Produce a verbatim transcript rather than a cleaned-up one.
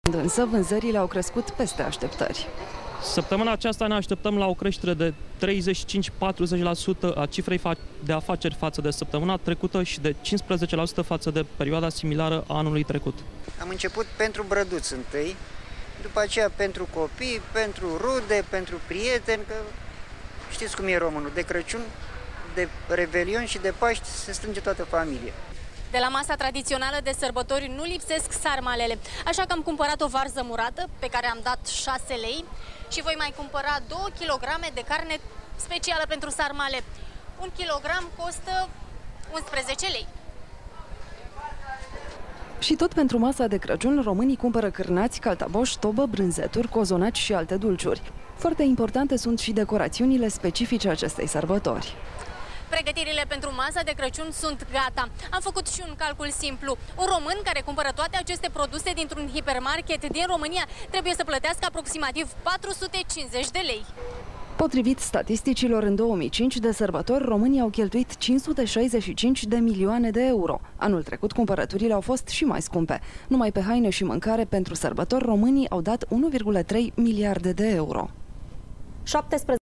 Însă vânzările au crescut peste așteptări. Săptămâna aceasta ne așteptăm la o creștere de treizeci și cinci - patruzeci la sută a cifrei de afaceri față de săptămâna trecută și de cincisprezece la sută față de perioada similară a anului trecut. Am început pentru brăduți întâi, după aceea pentru copii, pentru rude, pentru prieteni, că știți cum e românul, de Crăciun, de Revelion și de Paști se strânge toată familia. De la masa tradițională de sărbători nu lipsesc sarmalele, așa că am cumpărat o varză murată, pe care am dat șase lei, și voi mai cumpăra două kilograme de carne specială pentru sarmale. Un kilogram costă unsprezece lei. Și tot pentru masa de Crăciun, românii cumpără cârnați, caltaboș, tobă, brânzeturi, cozonaci și alte dulciuri. Foarte importante sunt și decorațiunile specifice acestei sărbători. Pregătirile pentru masa de Crăciun sunt gata. Am făcut și un calcul simplu. Un român care cumpără toate aceste produse dintr-un hipermarket din România trebuie să plătească aproximativ patru sute cincizeci de lei. Potrivit statisticilor, în două mii cinci, de sărbători, românii au cheltuit cinci sute șaizeci și cinci de milioane de euro. Anul trecut, cumpărăturile au fost și mai scumpe. Numai pe haine și mâncare pentru sărbători, românii au dat unu virgulă trei miliarde de euro. șaptesprezece